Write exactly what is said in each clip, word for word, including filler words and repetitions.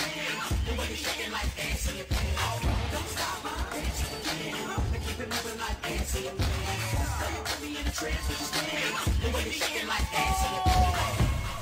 dance. The way you're shaking like dance in your pants. Don't stop, my dance again. And keep it moving like dance in your pants. Girl, you put me in a trance with your dance. The way you're shaking like dance in your pants.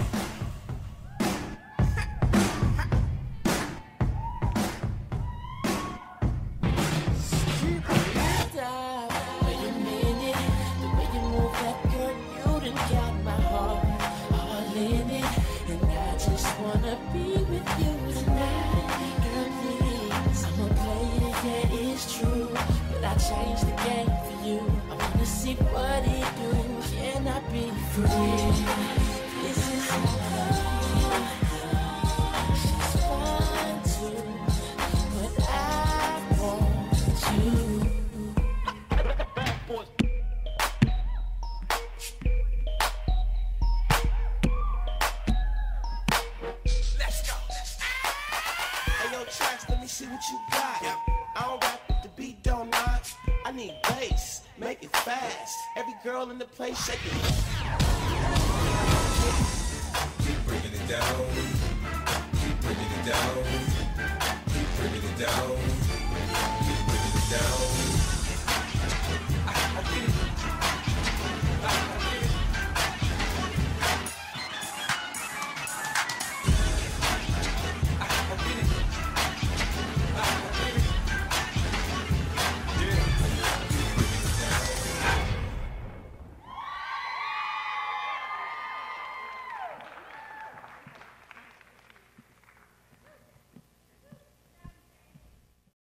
Wanna be with you tonight, girl, please. I'ma play it, yeah, it's true, but I changed the game for you. I wanna see what it do. Can I be free? This is love. She's fine too, but I want you. See what you got. Yep. I don't rap the beat, don't knock. I need bass, make it fast. Every girl in the place shake it. Keep bringing it down. Keep bringing it down.